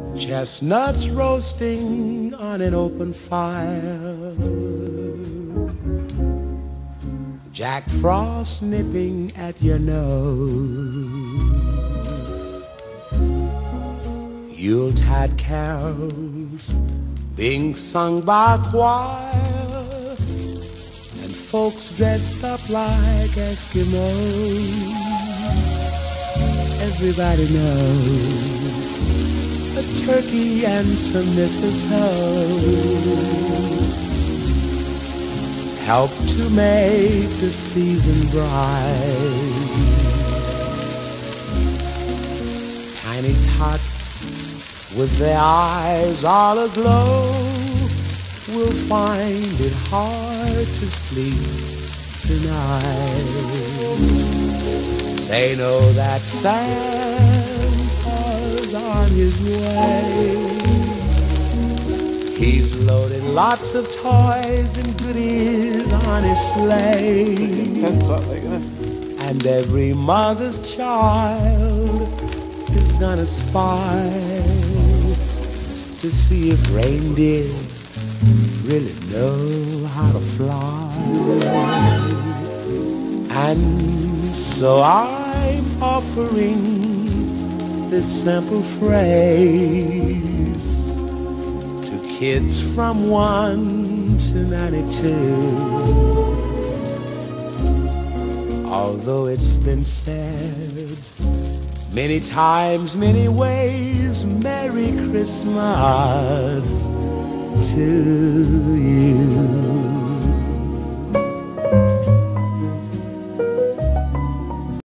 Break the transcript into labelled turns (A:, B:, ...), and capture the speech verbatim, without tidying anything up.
A: Chestnuts roasting on an open fire, Jack Frost nipping at your nose, Yuletide carols being sung by a choir, and folks dressed up like Eskimos. Everybody knows a turkey and some mistletoe help to make the season bright. Tiny tots with their eyes all aglow will find it hard to sleep tonight. They know that Santa's on his way. He's loaded lots of toys and goodies on his sleigh. And every mother's child is gonna spy to see if reindeer really know how to fly. And so I'm offering this simple phrase to kids from one to ninety-two. Although it's been said many times, many ways, Merry Christmas to you.